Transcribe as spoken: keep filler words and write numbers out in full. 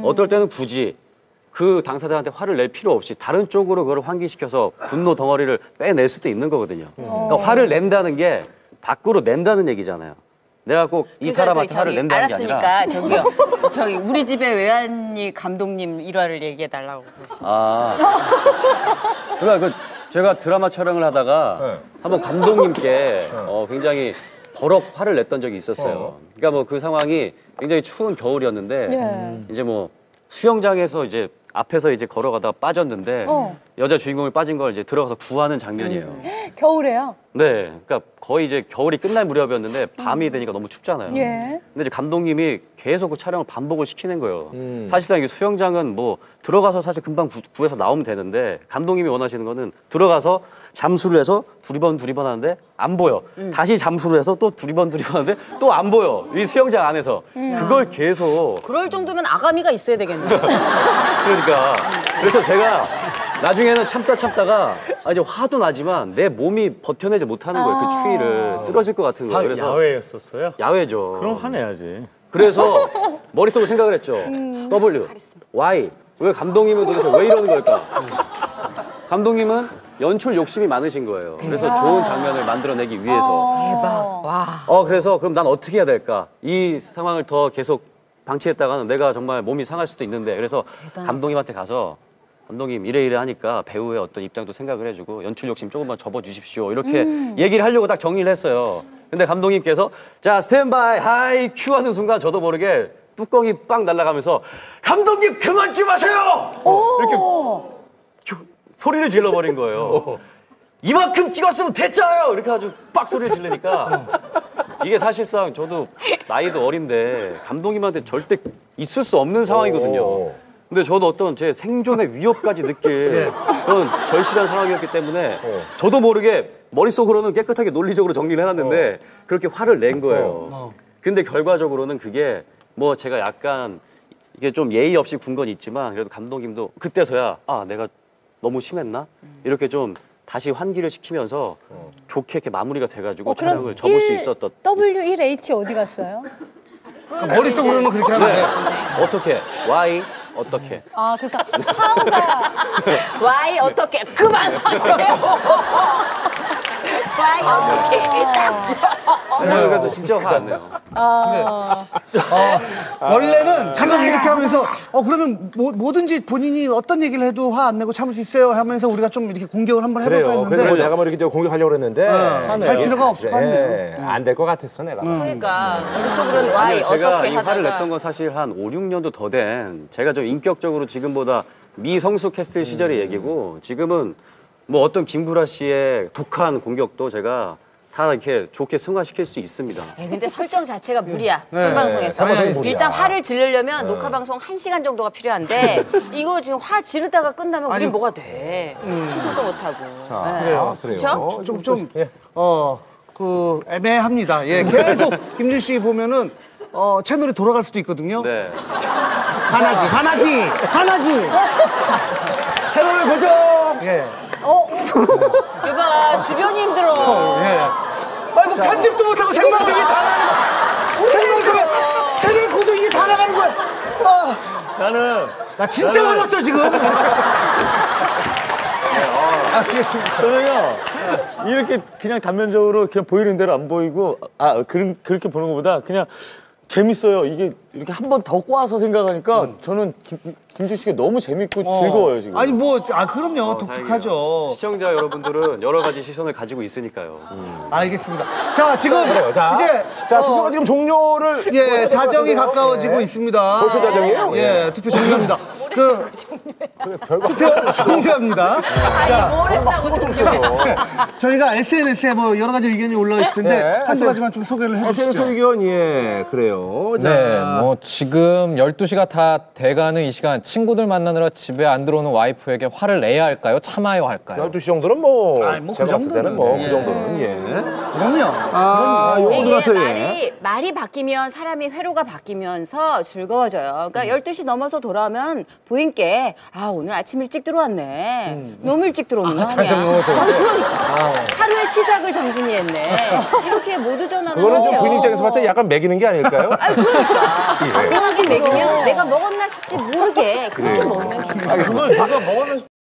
어떨 때는 굳이 그 당사자한테 화를 낼 필요 없이 다른 쪽으로 그걸 환기시켜서 분노 덩어리를 빼낼 수도 있는 거거든요. 그러니까 화를 낸다는 게 밖으로 낸다는 얘기잖아요. 내가 꼭 이 그러니까 사람한테 그 화를 낸다는 게 아니라. 알았으니까 저기요. 저기 우리 집의 외환이 감독님 일화를 얘기해 달라고 그러십니다. 아. 그러니까 그 제가 드라마 촬영을 하다가 네. 한번 감독님께 어, 굉장히 버럭 화를 냈던 적이 있었어요. 어. 그러니까 뭐 그 상황이 굉장히 추운 겨울이었는데 네. 이제 뭐 수영장에서 이제 앞에서 이제 걸어가다가 빠졌는데 어. 여자 주인공이 빠진 걸 이제 들어가서 구하는 장면이에요. 음. 겨울에요? 네, 그러니까 거의 이제 겨울이 끝날 무렵이었는데 밤이 되니까 너무 춥잖아요. 예. 근데 이제 감독님이 계속 그 촬영을 반복을 시키는 거예요. 음. 사실상 이게 수영장은 뭐 들어가서 사실 금방 구, 구해서 나오면 되는데 감독님이 원하시는 거는 들어가서 잠수를 해서 두리번 두리번 하는데 안 보여. 음. 다시 잠수를 해서 또 두리번 두리번 하는데 또 안 보여. 이 수영장 안에서. 음. 그걸 계속. 그럴 정도면 아가미가 있어야 되겠네요. 그러니까. 그래서 제가 나중에는 참다 참다가 아, 이제 화도 나지만 내 몸이 버텨내지 못하는 거예요. 그 추위를 쓰러질 것 같은 거예요. 그래서 야외였었어요? 야외죠. 그럼 화내야지. 그래서 머릿속으로 생각을 했죠. W, Y. 왜 감독님은 도대체 왜 이러는 걸까? 감독님은 연출 욕심이 많으신 거예요. 그래서 좋은 장면을 만들어내기 위해서. 대박. 와. 어, 그래서 그럼 난 어떻게 해야 될까? 이 상황을 더 계속 방치했다가는 내가 정말 몸이 상할 수도 있는데 그래서 대단하다. 감독님한테 가서 감독님 이래 이래 하니까 배우의 어떤 입장도 생각을 해주고 연출 욕심 조금만 접어주십시오. 이렇게 얘기를 하려고 딱 정리를 했어요. 근데 감독님께서 자 스탠바이 하이 큐 하는 순간 저도 모르게 뚜껑이 빵 날아가면서 감독님 그만 좀 하세요! 이렇게 큐, 소리를 질러버린 거예요. 이만큼 찍었으면 됐잖아요! 이렇게 아주 빡 소리를 지르니까 이게 사실상 저도 나이도 어린데 감독님한테 절대 있을 수 없는 상황이거든요. 근데 저도 어떤 제 생존의 위협까지 느낄 그런 절실한 상황이었기 때문에 저도 모르게 머릿속으로는 깨끗하게 논리적으로 정리를 해놨는데 그렇게 화를 낸 거예요. 근데 결과적으로는 그게 뭐 제가 약간 이게 좀 예의 없이 군 건 있지만 그래도 감독님도 그때서야 아 내가 너무 심했나? 이렇게 좀 다시 환기를 시키면서 좋게 이렇게 마무리가 돼가지고 어, 그럼 촬영을 접을 수 있었던. 더블유 일 에이치 어디 갔어요? 머릿속으로는 그렇게 하면 돼. 어떻게? Y 어떻게? 아, 그래서 하우가 와이 어떻게 그만하세요. 와이 어떻게 딱 줘. 그래서 진짜 화 안 내요. 아, 원래는 지금 이렇게 하면서 어 그러면 뭐, 뭐든지 본인이 어떤 얘기를 해도 화 안 내고 참을 수 있어요 하면서 우리가 좀 이렇게 공격을 한번 해볼까 그래요. 했는데 그래서 내가 뭐 이렇게 공격하려고 그랬는데 할 필요가 없을 것 같네요. 안 될 것 같았어 내가. 그러니까 머릿속으로는 와이 아니요, 제가 어떻게 이 화를 하다가 냈던 건 사실 한 오, 육 년도 더 된 제가 좀 인격적으로 지금보다 미성숙했을 시절의 얘기고 지금은 뭐 어떤 김구라 씨의 독한 공격도 제가 다 이렇게 좋게 승화시킬 수 있습니다. 에, 근데 설정 자체가 무리야. 생방송에서. 생방송이 무리야. 일단 화를 지르려면 녹화 방송 한 시간 정도가 필요한데 이거 지금 화 지르다가 끝나면 우린 뭐가 돼. 추석도 못 하고. 자, 그래요. 그렇죠? 좀 좀 어 그 애매합니다. 예, 계속 김준 씨 보면은 어 채널이 돌아갈 수도 있거든요. 네. 하나지, 하나지, 하나지. 채널 고정! 예. 어? 여봐 주변이 힘들어. 예. 아이고 편집도 못하고 생방송이 다 나가는 생방송에 채널 고정 이게 다 나가는 거야. 아, 나는 나 진짜 화났어 지금. 저는요 이렇게 그냥 단면적으로 그냥 보이는 대로 안 보이고 아 그런 그렇게 보는 것보다 그냥 재밌어요. 이게 이렇게 한 번 더 꼬아서 생각하니까 저는 김, 김준 씨가 너무 재밌고 즐거워요 지금. 아니 뭐 아 그럼요 어, 독특하죠. 다행이에요. 시청자 여러분들은 여러 가지 시선을 가지고 있으니까요. 알겠습니다. 자 지금 그래요. 자, 이제 자 어, 투표가 지금 종료를 예 자정이 가까워지고 있습니다. 벌써 자정이에요? 예 투표 종료합니다. 그 투표 종료합니다. 아니 뭘 했다고 좀 저희가 에스엔에스에 뭐 여러 가지 의견이 올라와 있을 텐데 네. 한두 가지만 좀 소개를 에스엔에스 해주시죠. 의견 예 그래요. 자, 네, 뭐 지금 열두 시가 다 돼가는 이 시간 친구들 만나느라 집에 안 들어오는 와이프에게 화를 내야 할까요? 참아야 할까요? 열두 시 정도는 뭐 아이, 뭐그 제가 봤을 때는 정도는, 뭐 그 예. 정도는 예. 그럼요. 아, 요거 이게 들어가서 예. 말이, 말이 바뀌면 사람이 회로가 바뀌면서 즐거워져요. 그러니까 열두 시 넘어서 돌아오면 부인께 아 오늘 아침 일찍 들어왔네. 너무 일찍 들어오는 거 아니야? 자정 넘어서. 아, 그러니까 하루의 시작을 당신이 했네. 이렇게 모두 전화는 그거는 좀 하세요. 부인 입장에서 봤을 때 약간 매기는 게 아닐까요? 아니 그러니까 예. 당신 먹이면 내가 먹었나 싶지 모르게 그렇게 먹으면 괜찮아. 그걸 누가 먹으면서